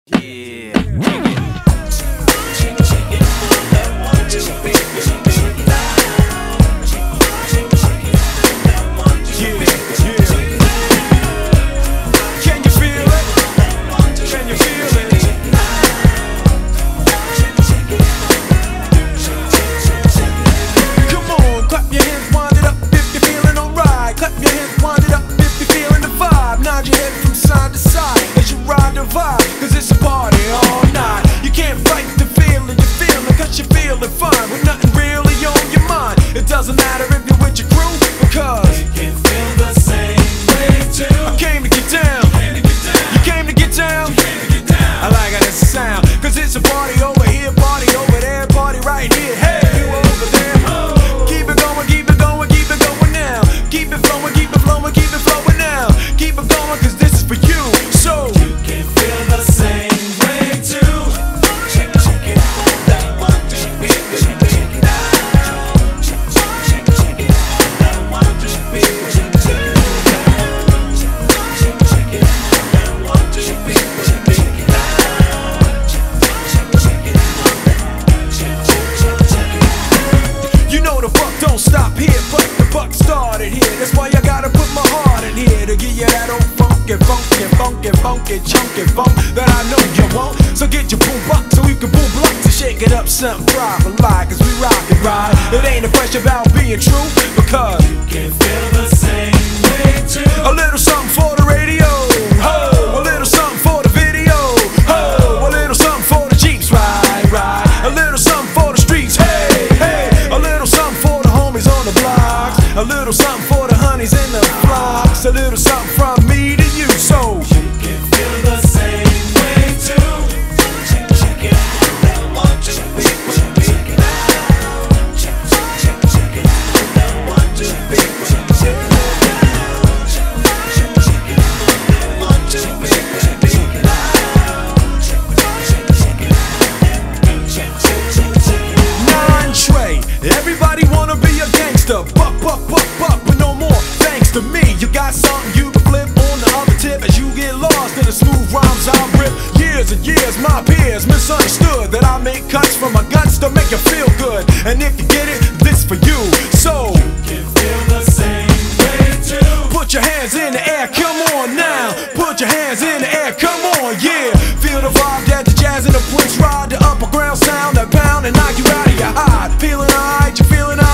Yeah, check it. Check it. That 1, 2, baby. Can you feel it? Can you feel it? Come on, clap your hands, wind it up if you're feeling alright. Clap your hands, wind it up if you're feeling the vibe. Nod your head from side to side as you ride the vibe, cause it's a party all night. You can't fight the feeling you're feeling, cause you're feeling fine with nothing really on your mind. It doesn't matter if you're with your crew, because we can feel the same way too. I came to get down. You came to get down. I like how this sound, cause it's a party over here, party over there, party right here. Hey, you over there. Keep it going, keep it going, keep it going now. Keep it flowing, keep it flowing, keep it flowing now. Keep it going, cause this is for you. So you can feel the same way too. Check it out. That 1, 2, baby. Check it out. Check it out. That 1, 2, baby. Check it out. Check it out. That 1, 2, baby. Check it out. Check it out. You know the buck don't stop here, but the buck started here. That's why I gotta put my heart in here to give you that old funky, chunky funk that I know you want. So get your boom box so we can boom blocks and shake it up something proper like, cause we rock and ride. It ain't a question about being true, because you can feel the same way too. A little something for the radio, ho, a little something for the video, ho, a little something for the Jeeps, ride, a little something for the streets, hey, a little something for the homies on the blocks, a little something for the honeys in the flocks, a little something from me to you, so you can feel the same way too. Check it out. That 1, 2, baby. Check it out. Check it out. That 1, 2, baby. Check it out. Check it out. That 1, 2, baby. Check it out. Check it out. 9 Trey. Everybody wanna be a gangster, but no more. Thanks to me, you got something you can flip on the other tip as you get lost in the smooth rhymes I rip. Years and years, my peers misunderstood that I make cuts from my guts to make you feel good. And if you get it, this for you. So you can feel the same way too. Put your hands in the air, come on now. Put your hands in the air, come on, yeah. Feel the vibe that the jazz and the Prince ride, the upper ground sound that pound and knock you out of your hide. Feeling alright, you feeling